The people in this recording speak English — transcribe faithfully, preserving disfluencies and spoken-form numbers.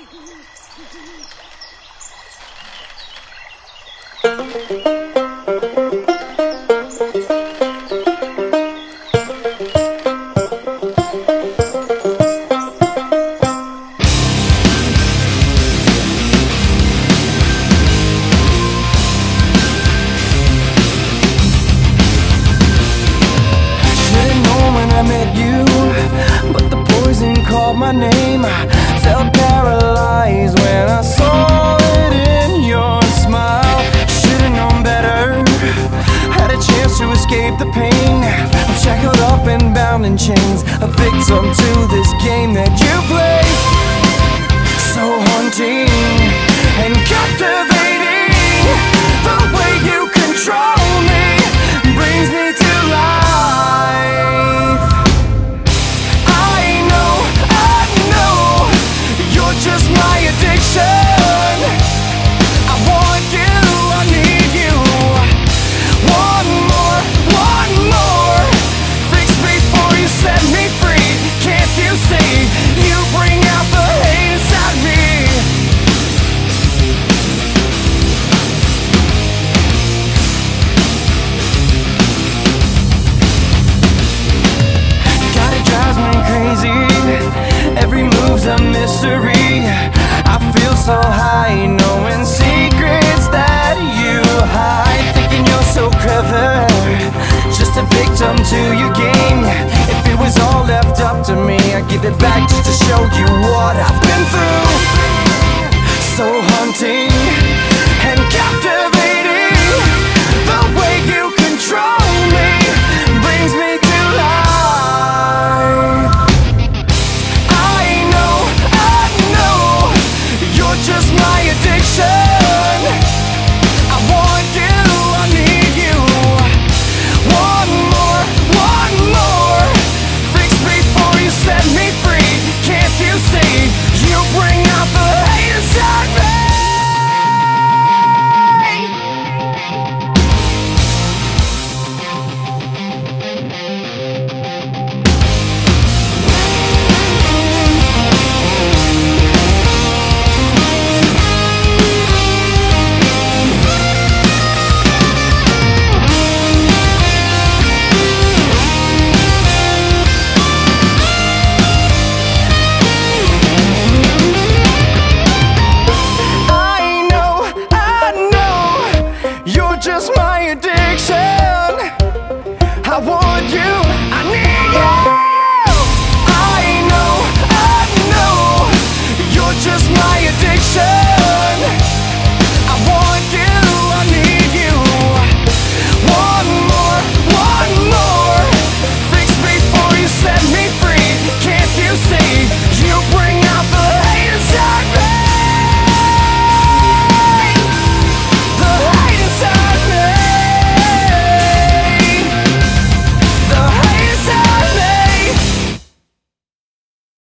My name, I felt paralyzed when I saw it in your smile. Should've known better, had a chance to escape the pain. I'm shackled up and bound in chains, a victim to this game that you play. So haunting and captivating, the way you control me brings me to life. Just my addiction. I want you, I need you. One more, one more. Fix me before you set me free. Can't you see? You bring out the hate inside me. God, it drives me crazy. Every move's a mystery. I feel so high, knowing secrets that you hide. Thinking you're so clever, just a victim to your game. If it was all left up to me, I'd give it back just to show you what I've